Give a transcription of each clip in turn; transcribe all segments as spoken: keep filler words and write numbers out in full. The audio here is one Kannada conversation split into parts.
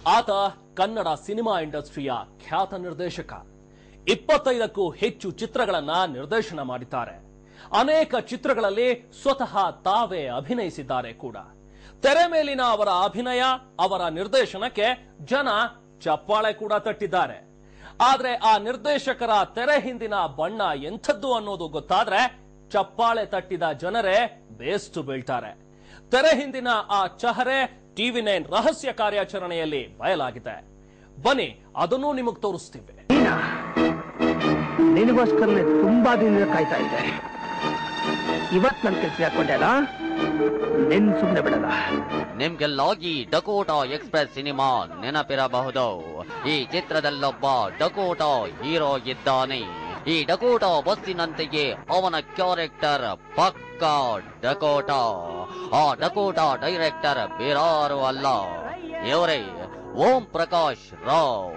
ಆತ ಕನ್ನಡ ಸಿನಿಮಾ ಇಂಡಸ್ಟ್ರಿಯ ಖ್ಯಾತ ನಿರ್ದೇಶಕ. ಇಪ್ಪತ್ತೈದಕ್ಕೂ ಹೆಚ್ಚು ಚಿತ್ರಗಳನ್ನ ನಿರ್ದೇಶನ ಮಾಡಿದ್ದಾರೆ. ಅನೇಕ ಚಿತ್ರಗಳಲ್ಲಿ ಸ್ವತಃ ತಾವೇ ಅಭಿನಯಿಸಿದ್ದಾರೆ ಕೂಡ. ತೆರೆ ಮೇಲಿನ ಅವರ ಅಭಿನಯ, ಅವರ ನಿರ್ದೇಶನಕ್ಕೆ ಜನ ಚಪ್ಪಾಳೆ ಕೂಡ ತಟ್ಟಿದ್ದಾರೆ. ಆದ್ರೆ ಆ ನಿರ್ದೇಶಕರ ತೆರೆ ಹಿಂದಿನ ಬಣ್ಣ ಎಂಥದ್ದು ಅನ್ನೋದು ಗೊತ್ತಾದ್ರೆ ಚಪ್ಪಾಳೆ ತಟ್ಟಿದ ಜನರೇ ಬೇಸ್ತು ಬೀಳ್ತಾರೆ. ತೆರೆ ಹಿಂದಿನ ಆ ಚಹರೆ ಟಿವಿ ನೈನ್ ರಹಸ್ಯ ಕಾರ್ಯಾಚರಣೆಯಲ್ಲಿ ಬಯಲಾಗಿದೆ. ಬನ್ನಿ, ಅದನ್ನು ನಿಮಗೆ ತೋರಿಸ್ತೀವಿ. ನಿನಗೋಸ್ಕರನೇ ತುಂಬಾ ದಿನ ಕಾಯ್ತಾ ಇದ್ದೆ. ಇವತ್ ನನ್ ಕೆಲಸ ಹಾಕೊಂಡೆ ಅಲ್ಲ, ನಿನ್ ಸುಮ್ಮನೆ ಬಿಡಲ್ಲ. ನಿಮ್ಗೆಲ್ಲಾಗಿ ಡಕೋಟಾ ಎಕ್ಸ್ಪ್ರೆಸ್ ಸಿನಿಮಾ ನೆನಪಿರಬಹುದು. ಈ ಚಿತ್ರದಲ್ಲೊಬ್ಬ ಡಕೋಟಾ ಹೀರೋ ಇದ್ದಾನೆ. ಈ ಡಕೋಟಾ ಬಸ್ಸಿನಂತೆಯೇ ಅವನ ಕ್ಯಾರೆಕ್ಟರ್ ಪಕ್ಕಾ ಡಕೋಟಾ. ಆ ಡಕೋಟಾ ಡೈರೆಕ್ಟರ್ ಬೇರಾರು ಅಲ್ಲ, ಇವರೇ ಓಂ ಪ್ರಕಾಶ್ ರಾವ್.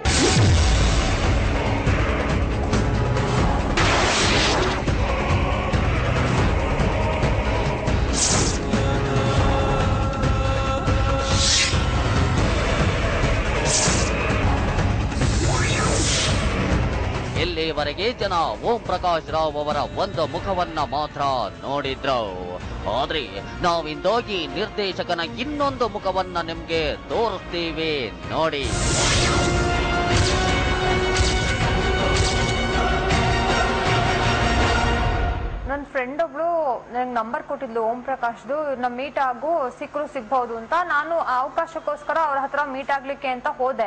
ಇಲ್ಲಿವರೆಗೆ ಜನ ಓಂ ಪ್ರಕಾಶ್ ರಾವ್ ಅವರ ಒಂದು ಮುಖವನ್ನ ಮಾತ್ರ ನೋಡಿದ್ರು. ಆದ್ರೆ ನಾವಿಂದಾಗಿ ನಿರ್ದೇಶಕನ ಇನ್ನೊಂದು ಮುಖವನ್ನ ನಿಮ್ಗೆ ತೋರಿಸ್ತೀವಿ, ನೋಡಿ. ನನ್ನ ಫ್ರೆಂಡ್ ಒಬ್ಳು ನಂಗೆ ನಂಬರ್ ಕೊಟ್ಟಿದ್ಲು, ಓಂ ಪ್ರಕಾಶ್ದು. ನಮ್ಮ ಮೀಟ್ ಆಗು, ಸಿಕ್ಕರು ಸಿಗ್ಬಹುದು ಅಂತ. ನಾನು ಆ ಅವಕಾಶಕ್ಕೋಸ್ಕರ ಅವ್ರ ಹತ್ರ ಮೀಟ್ ಆಗ್ಲಿಕ್ಕೆ ಅಂತ ಹೋದೆ.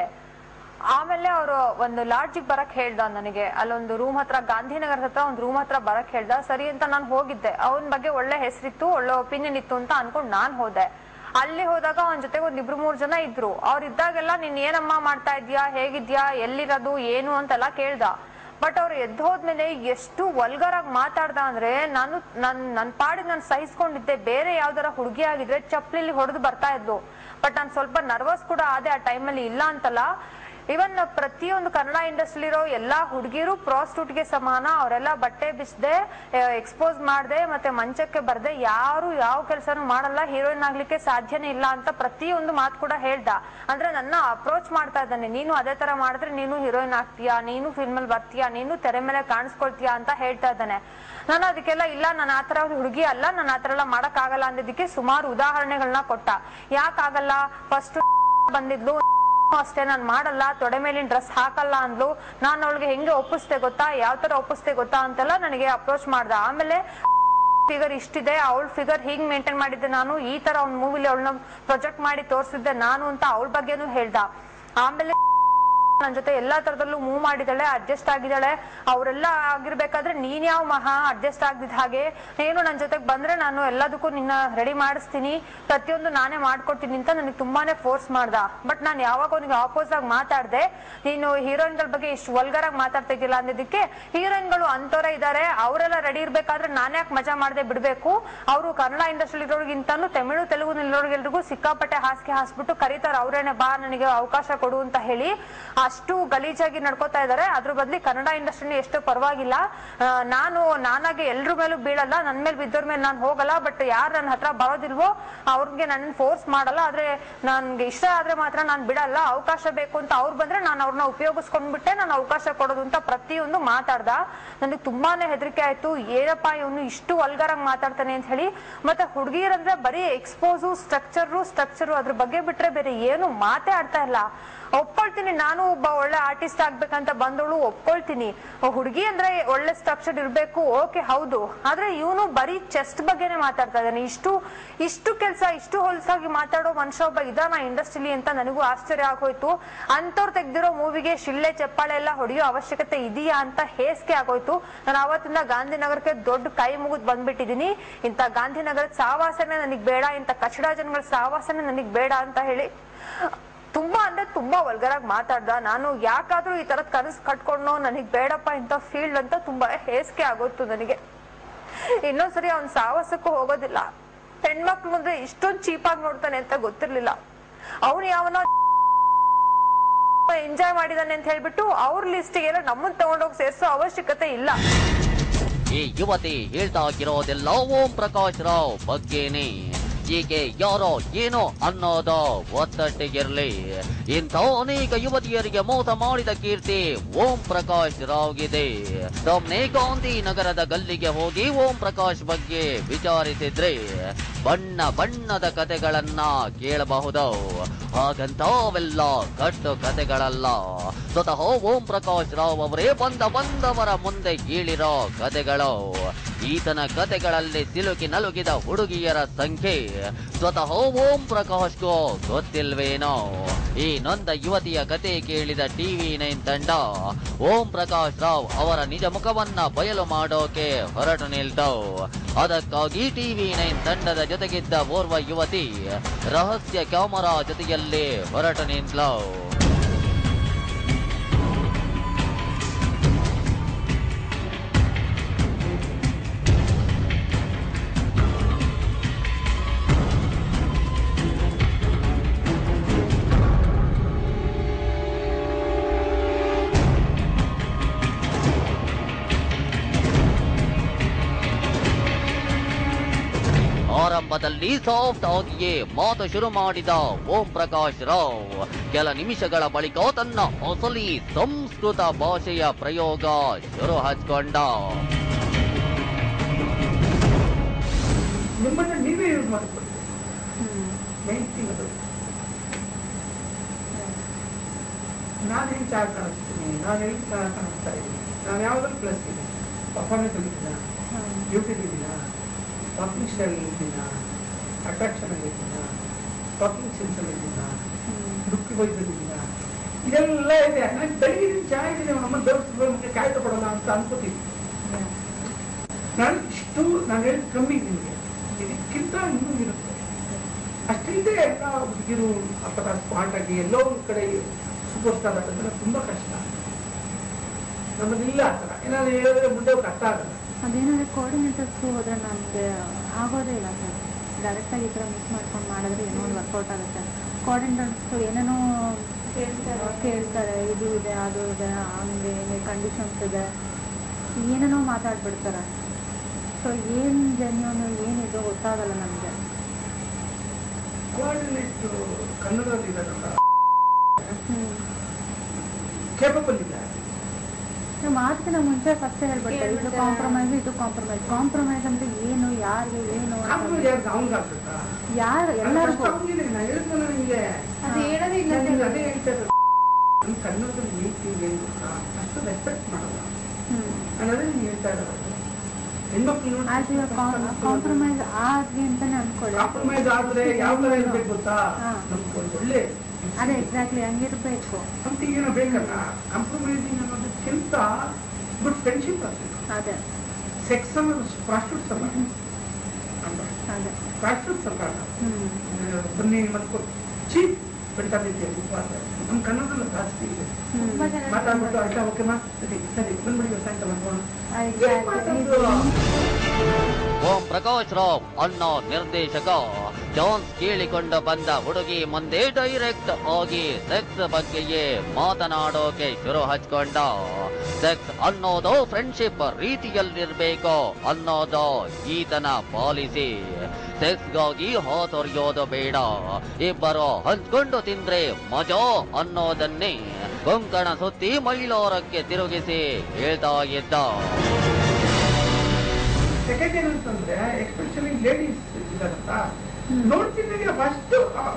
ಆಮೇಲೆ ಅವರು ಒಂದು ಲಾಡ್ಜಿಗೆ ಬರಕ್ ಹೇಳ್ದ ನನಗೆ. ಅಲ್ಲೊಂದು ರೂಮ್ ಹತ್ರ, ಗಾಂಧಿನಗರ ಹತ್ರ ಒಂದು ರೂಮ್ ಹತ್ರ ಬರಕ್ ಹೇಳ್ದ. ಸರಿ ಅಂತ ನಾನು ಹೋಗಿದ್ದೆ. ಅವನ ಬಗ್ಗೆ ಒಳ್ಳೆ ಹೆಸರಿತ್ತು, ಒಳ್ಳೆ ಒಪಿನಿಯನ್ ಇತ್ತು ಅಂತ ಅನ್ಕೊಂಡ್ ನಾನ್ ಹೋದೆ. ಅಲ್ಲಿ ಹೋದಾಗ ಅವನ ಜೊತೆಗೆ ಒಂದ್ ಇಬ್ರು ಮೂರ್ ಜನ ಇದ್ರು. ಅವ್ರ ಇದ್ದಾಗೆಲ್ಲ ನೀನ್ ಏನಮ್ಮ ಮಾಡ್ತಾ ಇದ್ಯಾ, ಹೇಗಿದ್ಯಾ, ಎಲ್ಲಿರೋದು, ಏನು ಅಂತೆಲ್ಲ ಕೇಳ್ದ. ಬಟ್ ಅವ್ರು ಎದ್ದು ಹೋದ್ಮೇಲೆ ಎಷ್ಟು ವಲ್ಗರ್ ಆಗಿ ಮಾತಾಡ್ದ ಅಂದ್ರೆ, ನಾನು ನನ್ ನನ್ ಪಾಡಿಗೆ ನಾನು ಸಹಿಸ್ಕೊಂಡಿದ್ದೆ. ಬೇರೆ ಯಾವ್ದಾರ ಹುಡುಗಿ ಆಗಿದ್ರೆ ಚಪ್ಲಿಲಿ ಹೊಡೆದು ಬರ್ತಾ ಇದ್ಲು. ಬಟ್ ನಾನು ಸ್ವಲ್ಪ ನರ್ವಸ್ ಕೂಡ ಆದೆ ಆ ಟೈಮಲ್ಲಿ, ಇಲ್ಲ ಅಂತಲ್ಲ. ಇವನ್ ಪ್ರತಿಯೊಂದು ಕನ್ನಡ ಇಂಡಸ್ಟ್ರಿ ಇರೋ ಎಲ್ಲಾ ಹುಡುಗಿರು ಪ್ರಾಸ್ಟಿಟ್ಯೂಟ್ಗೆ ಸಮಾನ. ಅವರೆಲ್ಲ ಬಟ್ಟೆ ಬಿಚ್ಚದೆ, ಎಕ್ಸ್ಪೋಸ್ ಮಾಡದೆ, ಮತ್ತೆ ಮಂಚಕ್ಕೆ ಬರ್ದೆ ಯಾರು ಯಾವ ಕೆಲಸನೂ ಮಾಡಲ್ಲ, ಹೀರೋಯಿನ್ ಆಗ್ಲಿಕ್ಕೆ ಸಾಧ್ಯನೇ ಇಲ್ಲ ಅಂತ ಪ್ರತಿಯೊಂದು ಮಾತು ಕೂಡ ಹೇಳ್ದ. ಅಂದ್ರೆ ನನ್ನ ಅಪ್ರೋಚ್ ಮಾಡ್ತಾ ಇದ್ದಾನೆ, ನೀನು ಅದೇ ತರ ಮಾಡಿದ್ರೆ ನೀನು ಹೀರೋಯಿನ್ ಆಗ್ತೀಯಾ, ನೀನು ಫಿಲ್ಮ್ ಅಲ್ಲಿ ಬರ್ತೀಯಾ, ನೀನು ತೆರೆ ಮೇಲೆ ಕಾಣಿಸ್ಕೊಳ್ತೀಯಾ ಅಂತ ಹೇಳ್ತಾ ಇದ್ದಾನೆ. ನಾನು ಅದಕ್ಕೆಲ್ಲ ಇಲ್ಲ, ನಾನು ಆತರ ಹುಡುಗಿ ಅಲ್ಲ, ನಾನು ಆತರ ಎಲ್ಲ ಮಾಡಕ್ ಆಗಲ್ಲ ಅಂದಿದ್ದಕ್ಕೆ ಸುಮಾರು ಉದಾಹರಣೆಗಳನ್ನ ಕೊಟ್ಟ. ಯಾಕಾಗಲ್ಲ, ಫಸ್ಟ್ ಬಂದಿದ್ಲು ಅಷ್ಟೇ, ನಾನ್ ಮಾಡಲ್ಲ, ತೊಡೆ ಮೇಲಿನ ಡ್ರೆಸ್ ಹಾಕಲ್ಲ ಅಂದ್ಲು. ನಾನು ಅವಳಿಗೆ ಹೆಂಗೆ ಒಪ್ಪಿಸ್ದೆ ಗೊತ್ತಾ, ಯಾವ ತರ ಒಪ್ಪಿಸ್ದೆ ಗೊತ್ತಾ ಅಂತೆಲ್ಲ ನನಗೆ ಅಪ್ರೋಚ್ ಮಾಡ್ದ. ಆಮೇಲೆ ಫಿಗರ್ ಇಷ್ಟಿದೆ, ಅವಳ ಫಿಗರ್ ಹೀಗ್ ಮೇಂಟೈನ್ ಮಾಡಿದ್ದೆ ನಾನು, ಈ ತರ ಅವ್ನ ಮೂವಿಲಿ ಅವಳನ್ನ ಪ್ರೊಜೆಕ್ಟ್ ಮಾಡಿ ತೋರಿಸಿದ್ದೆ ನಾನು ಅಂತ ಅವಳ ಬಗ್ಗೆನೂ ಹೇಳ್ದ. ಆಮೇಲೆ ನನ್ ಜೊತೆ ಎಲ್ಲಾ ತರದಲ್ಲೂ ಮೂವ್ ಮಾಡಿದಾಳೆ, ಅಡ್ಜಸ್ಟ್ ಆಗಿದ್ದಾಳೆ. ಅವರೆಲ್ಲ ಆಗಿರ್ಬೇಕಾದ್ರೆ ನೀನ್ ಯಾವ ಮಹಾ ಅಡ್ಜಸ್ಟ್ ಆಗ್ದಿದ್ ಹಾಗೆ, ಏನು ನನ್ ಜೊತೆಗೆ ಬಂದ್ರೆ ನಾನು ಎಲ್ಲದಕ್ಕೂ ನಿನ್ನ ರೆಡಿ ಮಾಡಿಸ್ತೀನಿ, ಪ್ರತಿಯೊಂದು ನಾನೇ ಮಾಡ್ಕೊಡ್ತೀನಿ ಅಂತ ನನಗೆ ತುಂಬಾನೇ ಫೋರ್ಸ್ ಮಾಡ್ದ. ಬಟ್ ನಾನು ಯಾವಾಗ ಅವನಿಗೆ ಆಪೋಸ್ ಆಗಿ ಮಾತಾಡ್ದೆ, ನೀನು ಹೀರೋಯಿನ್ ಗಳ ಬಗ್ಗೆ ಇಷ್ಟು ವಲ್ಗರ್ ಆಗಿ ಮಾತಾಡ್ತಾ ಇದ್ದಿಲ್ಲ ಅಂದಿದ್ದಕ್ಕೆ, ಹೀರೋಯಿನ್ ಗಳು ಅಂತವರೇ ಇದಾರೆ, ಅವರೆಲ್ಲ ರೆಡಿ ಇರ್ಬೇಕಾದ್ರೆ ನಾನೇ ಯಾಕೆ ಮಜಾ ಮಾಡದೆ ಬಿಡ್ಬೇಕು, ಅವರು ಕನ್ನಡ ಇಂಡಸ್ಟ್ರಿ ಇರೋರ್ಗಿಂತಾನು ತಮಿಳು ತೆಲುಗು ನಿಲ್ಲೋರ್ಗೆಲ್ರಿಗೂ ಸಿಕ್ಕಾಪಟ್ಟೆ ಹಾಸಿಗೆ ಹಾಸ್ಬಿಟ್ಟು ಕರೀತಾರೆ, ಅವ್ರೇನೆ ಬಾ ನನಗೆ ಅವಕಾಶ ಕೊಡು ಅಂತ ಹೇಳಿ ಅಷ್ಟು ಗಲೀಜಾಗಿ ನಡ್ಕೋತಾ ಇದಾರೆ. ಅದ್ರ ಬದ್ಲಿ ಕನ್ನಡ ಇಂಡಸ್ಟ್ರಿನ ಎಷ್ಟು ಪರವಾಗಿಲ್ಲ, ನಾನು ನಾನಾಗೆ ಎಲ್ರ ಮೇಲೂ ಬೀಳಲ್ಲ, ನನ್ ಮೇಲೆ ಬಿದ್ದವ್ರ ಮೇಲೆ ನಾನು ಹೋಗಲ್ಲ. ಬಟ್ ಯಾರು ನನ್ನ ಹತ್ರ ಬರೋದಿಲ್ವೋ ಅವ್ರಿಗೆ ನನ್ನ ಫೋರ್ಸ್ ಮಾಡಲ್ಲ. ಆದ್ರೆ ನನ್ಗೆ ಇಷ್ಟ ಆದ್ರೆ ಮಾತ್ರ ನಾನು ಬಿಡಲ್ಲ, ಅವಕಾಶ ಬೇಕು ಅಂತ ಅವ್ರು ಬಂದ್ರೆ ನಾನು ಅವ್ರನ್ನ ಉಪಯೋಗಿಸ್ಕೊಂಡ್ಬಿಟ್ಟೆ ನಾನು ಅವಕಾಶ ಕೊಡೋದು ಅಂತ ಪ್ರತಿಯೊಂದು ಮಾತಾಡ್ದ. ನನಗೆ ತುಂಬಾನೇ ಹೆದರಿಕೆ ಆಯ್ತು, ಏನಪ್ಪಾ ಇವನು ಇಷ್ಟು ವಲ್ಗರಾಗಿ ಮಾತಾಡ್ತಾನೆ ಅಂತ ಹೇಳಿ. ಮತ್ತೆ ಹುಡುಗಿಯರಂದ್ರೆ ಬರೀ ಎಕ್ಸ್ಪೋಸು, ಸ್ಟ್ರಕ್ಚರು ಸ್ಟ್ರಕ್ಚರು ಅದ್ರ ಬಗ್ಗೆ ಬಿಟ್ರೆ ಬೇರೆ ಏನು ಮಾತೇ ಆಡ್ತಾ ಇಲ್ಲ. ಒಪ್ಕೊಳ್ತೀನಿ, ನಾನು ಒಬ್ಬ ಒಳ್ಳೆ ಆರ್ಟಿಸ್ಟ್ ಆಗ್ಬೇಕಂತ ಬಂದವಳು, ಒಪ್ಕೊಳ್ತೀನಿ. ಹುಡುಗಿ ಅಂದ್ರೆ ಒಳ್ಳೆ ಸ್ಟ್ರಕ್ಚರ್ ಇರ್ಬೇಕು, ಓಕೆ ಹೌದು. ಆದ್ರೆ ಇವನು ಬರೀ ಚೆಸ್ಟ್ ಬಗ್ಗೆನೆ ಮಾತಾಡ್ತಾ ಇದ್ದಾನೆ. ಇಷ್ಟು ಇಷ್ಟು ಕೆಲಸ ಇಷ್ಟು ಹೊಲಸಾಗಿ ಮಾತಾಡೋ ಮನುಷ್ಯ ಒಬ್ಬ ಇದಾನ ಇಂಡಸ್ಟ್ರಿಲಿ ಅಂತ ನನಗೂ ಆಶ್ಚರ್ಯ ಆಗೋಯ್ತು. ಅಂತವ್ರು ತೆಗ್ದಿರೋ ಮೂವಿಗೆ ಶಿಳ್ಳೆ ಚಪ್ಪಾಳೆ ಎಲ್ಲ ಹೊಡೆಯೋ ಅವಶ್ಯಕತೆ ಇದೆಯಾ ಅಂತ ಹೇಸಿಗೆ ಆಗೋಯ್ತು. ನಾನು ಅವತ್ತಿಂದ ಗಾಂಧಿನಗರಕ್ಕೆ ದೊಡ್ಡ ಕೈ ಮುಗಿದ್ ಬಂದ್ಬಿಟ್ಟಿದೀನಿ. ಇಂಥ ಗಾಂಧಿನಗರದ ಸಾವಾಸನೆ ನನಗ್ ಬೇಡ, ಇಂಥ ಕಚಡ ಜನಗಳ ಸಾವಾಸನೆ ನನಗ್ ಬೇಡ ಅಂತ ಹೇಳಿ ತುಂಬಾ ಅಂದ್ರೆ ತುಂಬಾ ವಲ್ಗರಾಗಿ ಮಾತಾಡ್ದ. ನಾನು ಯಾಕಾದ್ರೂ ಈ ತರದ್ ಕನಸು ಕಟ್ಕೊಂಡು ನನಗ್ ಬೇಡಪ್ಪ ಇಂಥ ಫೀಲ್ಡ್ ಅಂತ ತುಂಬಾ ಹೇಸಿಗೆ ಆಗೋಯ್ತು ನನಗೆ. ಇನ್ನೊಂದ್ಸರಿ ಅವ್ನ್ ಸಾವಾಸಕ್ಕೂ ಹೋಗೋದಿಲ್ಲ. ಹೆಣ್ಮಕ್ಳು ಮುಂದೆ ಇಷ್ಟೊಂದು ಚೀಪಾಗಿ ನೋಡ್ತಾನೆ ಅಂತ ಗೊತ್ತಿರ್ಲಿಲ್ಲ. ಅವ್ನು ಯಾವನೋ ಎಂಜಾಯ್ ಮಾಡಿದಾನೆ ಅಂತ ಹೇಳ್ಬಿಟ್ಟು ಅವ್ರ ಲಿಸ್ಟಿಗೆ ಎಲ್ಲ ನಮ್ಮನ್ನ ತಗೊಂಡೋಗಿ ಸೇರ್ಸೋ ಅವಶ್ಯಕತೆ ಇಲ್ಲ. ಈ ಯುವತಿ ಹೇಳ್ತಾ ಇರೋದೆಲ್ಲ ಓಂ ಪ್ರಕಾಶ್ ರಾವ್ ಬಗ್ಗೆನೇ. ಈಕೆ ಯಾರೋ ಏನೋ ಅನ್ನೋದು ಒತ್ತಟ್ಟಿಗಿರ್ಲಿ, ಇಂಥ ಅನೇಕ ಯುವತಿಯರಿಗೆ ಮೋಸ ಮಾಡಿದ ಕೀರ್ತಿ ಓಂ ಪ್ರಕಾಶ್ ರಾವ್ಗಿದೆ. ಸುಮ್ನೆ ಗಾಂಧಿ ನಗರದ ಗಲ್ಲಿಗೆ ಹೋಗಿ ಓಂ ಪ್ರಕಾಶ್ ಬಗ್ಗೆ ವಿಚಾರಿಸಿದ್ರೆ ಬಣ್ಣ ಬಣ್ಣದ ಕತೆಗಳನ್ನ ಕೇಳಬಹುದು. ಹಾಗಂತ ಅವೆಲ್ಲ ಕಟ್ಟು ಕತೆಗಳಲ್ಲ, ಸ್ವತಃ ಓಂ ಪ್ರಕಾಶ್ ರಾವ್ ಅವರೇ ಬಂದ ಬಂದವರ ಮುಂದೆ ಹೇಳಿರೋ ಕತೆಗಳು. ಈತನ ಕತೆಗಳಲ್ಲಿ ಸಿಲುಕಿ ನಲುಗಿದ ಹುಡುಗಿಯರ ಸಂಖ್ಯೆ ಸ್ವತಃ ಓಂ ಪ್ರಕಾಶ್ಗೂ ಗೊತ್ತಿಲ್ವೇನೋ. ಈ ನೊಂದ ಯುವತಿಯ ಕತೆ ಕೇಳಿದ ಟಿವಿ ನೈನ್ ತಂಡ ಓಂ ಪ್ರಕಾಶ್ ರಾವ್ ಅವರ ನಿಜ ಮುಖವನ್ನ ಬಯಲು ಮಾಡೋಕೆ ಹೊರಟು ನಿಲ್ತವು. ಅದಕ್ಕಾಗಿ ಟಿವಿ ನೈನ್ ತಂಡದ ಜೊತೆಗಿದ್ದ ಓರ್ವ ಯುವತಿ ರಹಸ್ಯ ಕ್ಯಾಮರಾ ಜೊತೆಯಲ್ಲಿ ಹೊರಟು ನಿಂತಳು. ಆರಂಭದಲ್ಲಿ ಸಾಫ್ಟ್ ಆಗಿಯೇ ಮಾತು ಶುರು ಮಾಡಿದ ಓಂ ಪ್ರಕಾಶ್ ರಾವ್ ಕೆಲ ನಿಮಿಷಗಳ ಬಳಿಕ ತನ್ನ ಅಸಲಿ ಸಂಸ್ಕೃತ ಭಾಷೆಯ ಪ್ರಯೋಗ ಶುರು ಹಚ್ಕೊಂಡ. ನಿಮ್ಮನ್ನ ನೀವೇ ಯೂಸ್ ಮಾಡಿಕೊಳ್ಳಿ. ನಾನು ಹೆಂಗ್ ಚಾರ್ ಕಾಣಿಸ್ತೀನಿ, ನಾನು ಹೆಂಗ್ ಚಾರ್ ಕಾಣಿಸ್ತಾ ಇದ್ದೀನಿ, ನಾನು ಯಾವ್ದಾದ್ರು ಪ್ಲಸ್ ಇದೆ, ಪರ್ಫಾರ್ಮೆನ್ಸ್ ಇದ್ದೀನ, ಬ್ಯೂಟಿ ಇದ್ದೀನ, ಟಾಕಿಂಗ್ ಸ್ಟೈಲ್ ಇದ್ದೀನ, ಅಟ್ರಾಕ್ಷನ್ ಆಗಿದ್ದೀನ, ಟಾಕಿಂಗ್ ಸೆನ್ಸ್ ಅಲ್ಲಿ ಇದ್ದೀನ, ದುಃಖಿ ಬೈದಿದ್ದೀನ, ಇದೆಲ್ಲ ಇದೆ. ನಾನು ಬೆಳಿಗ್ಗೆ ಚಹಾ ಇದ್ದೀನಿ, ನಮ್ಮ ದೊಡ್ಡ ಕಾಯಿ ತಗೊಳ್ಳೋಣ ಅಂತ ಅನ್ಕೋತೀನಿ. ನಾನು ಇಷ್ಟು ನಾನು ಹೇಳಿದ ಕಮ್ಮಿ ನಿಮಗೆ, ಇದಕ್ಕಿಂತ ಇನ್ನೂ ಇರುತ್ತೆ. ಅಷ್ಟಿದೆ ಎಲ್ಲ ಹುಡುಗಿರು ಅಥವಾ ಸ್ಮಾರ್ಟ್ ಆಗಿ ಎಲ್ಲೋ ಒಂದು ಕಡೆ ಸೂಪರ್ ಸ್ಟಾರ್ ಆಗೋದ್ರೆ ತುಂಬಾ ಕಷ್ಟ. ನಮ್ಮದಿಲ್ಲ ಆ ಥರ ಏನಾದ್ರು ಹೇಳಿದ್ರೆ ಮುಂದೆ ಕಷ್ಟ ಆಗಲ್ಲ. ಅದೇನಾದ್ರೆ ಕೋಆರ್ಡಿನೇಟರ್ಸ್ ಹೋದ್ರೆ ನಮಗೆ ಆಗೋದೇ ಇಲ್ಲ ಸರ್. ಡೈರೆಕ್ಟ್ ಆಗಿ ಈ ಥರ ಮಿಸ್ ಮಾಡ್ಕೊಂಡು ಮಾಡಿದ್ರೆ ಏನೋ ಒಂದು ವರ್ಕೌಟ್ ಆಗುತ್ತೆ. ಕೋಆರ್ಡಿನೇಟರ್ಸ್ ಏನೇನೋ ಕೇಳ್ತಾರೆ, ಇದು ಇದೆ ಅದು ಇದೆ ಹಂಗೆ ಕಂಡೀಷನ್ಸ್ ಇದೆ ಏನೇನೋ ಮಾತಾಡ್ಬಿಡ್ತಾರೆ. ಸೊ ಏನು ಜೆನ್ಯೂನ್ ಏನಿದೆ ಗೊತ್ತಾಗಲ್ಲ ನಮಗೆ. ಕೋಆರ್ಡಿನೇಟ್ ಕನ್ನಡದಲ್ಲಿ ಇದ್ದಾರಲ್ಲ, ಕೇಪಬಲ್ ಇದೆ. ಮಾತಿನ ಮುಂಚೆ ಫಸ್ಟ್ ಹೇಳ್ಬಿಡ್ತಾರೆ ಇದು ಕಾಂಪ್ರಮೈಸ್ ಇದು ಕಾಂಪ್ರಮೈಸ್. ಕಾಂಪ್ರಮೈಸ್ ಅಂದ್ರೆ ಏನು, ಯಾರಿಗೆ ಏನು, ಯಾರು ಎಲ್ಲರಿಗೂ ಕನ್ನಡದಲ್ಲಿ ನೀತಿ ಏನು ಅಷ್ಟು ರೆಸ್ಪೆಕ್ಟ್ ಮಾಡಲ್ಲ ಅನ್ನೋದೇ ನೀವು ಹೇಳ್ತಾ ಇರೋದು. ಹೆಣ್ಮಕ್ಳು ಕಾಂಪ್ರಮೈಸ್ ಆದ್ವಿ ಅಂತಾನೆ ಅನ್ಕೊಳ್ಳಿ. ಕಾಂಪ್ರಮೈಸ್ ಆದ್ರೆ ಯಾವ ತರ ಇರ್ಬೇಕು ಗೊತ್ತಾ, ನಮ್ಗೆ ಒಂದು ಒಳ್ಳೆ ಅದೇ ಎಕ್ಸಾಕ್ಟ್ಲಿ ಹಂಗಿರ್ಬೇಕು. ಸಮಥಿಂಗ್ ಏನೋ ಬೇಕಲ್ಲ. ಕಾಂಪ್ರಮೈಸಿಂಗ್ ಅನ್ನೋದಕ್ಕಿಂತ ಗುಡ್ ಫ್ರೆಂಡ್ಶಿಪ್ ಆಗ್ಬೇಕು. ಅದೇ ಸೆಕ್ಸ್ ಅನ್ನೋದು ಪ್ರಾಸ್ಟಿಟ್ಯೂಟ್ಸ್ ಅಲ್ಲ, ಅದೇ ಪ್ರಾಸ್ಟಿಟ್ಯೂಟ್ಸ್ ಅಲ್ಲ. ಬನ್ನಿ ಮತ್ತೆ ಚೀಪ್ ಬೆಳ್ತಾನಿದ್ದೆ ನಮ್ಮ ಕನ್ನಡದಲ್ಲಿ ಜಾಸ್ತಿ ಇದೆ. ಮಾತಾಡ್ಬಿಟ್ಟು ಆಯ್ತಾ ಓಕೆನಾ ಸರಿ ಸರಿ ಬಂದ್ಬಿಡಿ ಸಾಯಂಕಾಲ ಮಾಡ್ಕೊಂಡು. ಓಂ ಪ್ರಕಾಶ್ ರಾವ್ ಅನ್ನೋ ನಿರ್ದೇಶಕ ಚಾನ್ಸ್ ಕೇಳಿಕೊಂಡು ಬಂದ ಹುಡುಗಿ ಮುಂದೆ ಡೈರೆಕ್ಟ್ ಆಗಿ ಸೆಕ್ಸ್ ಬಗ್ಗೆಯೇ ಮಾತನಾಡೋಕೆ ಶುರು ಹಚ್ಕೊಂಡ. ಸೆಕ್ಸ್ ಅನ್ನೋದು ಫ್ರೆಂಡ್ಶಿಪ್ ರೀತಿಯಲ್ಲಿರ್ಬೇಕು ಅನ್ನೋದು ಈತನ ಪಾಲಿಸಿ. ಸೆಕ್ಸ್ಗಾಗಿ ಹಾತೊರೆಯೋದು ಬೇಡ, ಇಬ್ಬರು ಹಂಚ್ಕೊಂಡು ತಿಂದ್ರೆ ಮಜಾ ಅನ್ನೋದನ್ನೇ ಕೊಂಕಣ ಸುತ್ತಿ ಮೈಲಾರಕ್ಕೆ ತಿರುಗಿಸಿ ಹೇಳ್ತಾ ಇದ್ದ. ಸೆಕೆಂಡ್ ಏನಂತಂದ್ರೆ ಎಕ್ಸ್ಪೆಷಲಿ ಲೇಡೀಸ್ ಇದಾರಂತ ನೋಡ್ತಿದ್ದಾಗ ಫಸ್ಟ್